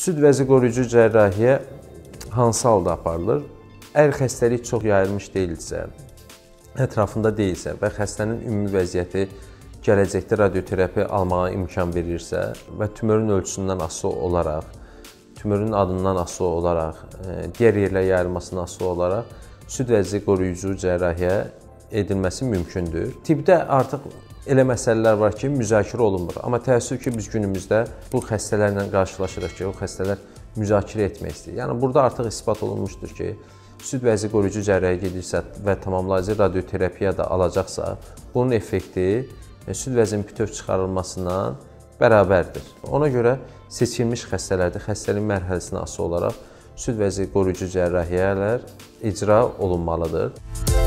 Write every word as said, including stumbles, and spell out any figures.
Süd vəzi qoruyucu cərrahiyyə hansı halda aparılır? Əgər xəstəlik çox yayılmış deyilsə, ətrafında deyilsə və xəstənin ümumi vəziyyəti gələcəkdə radioterapiya almağa imkan verirsə və tümörün ölçüsündən asılı olaraq, tümörün adından asılı olaraq, digər yerlərə yayılmasından asılı olaraq süd vəzi qoruyucu cərrahiyyə edilməsi mümkündür. Tibbdə artıq elə məsələlər var ki, müzakirə olunmur. Amma təəssüf ki, biz günümüzdə bu xəstələrlə qarşılaşırıq ki, o xəstələr müzakirə etmək istəyir. Yəni, burada artıq isbat olunmuşdur ki, süd vəzi qoruyucu cərrahiyyə gedirsə və tamamlayıcı radioterapiya da alacaqsa, bunun effekti süd vəzinin bütöv çıxarılmasından bərabərdir. Ona görə seçilmiş xəstələrdə xəstəlik mərhələsinə asılı olaraq süd vəzi qoruyucu cərrahiyyələr icra olunmalıdır.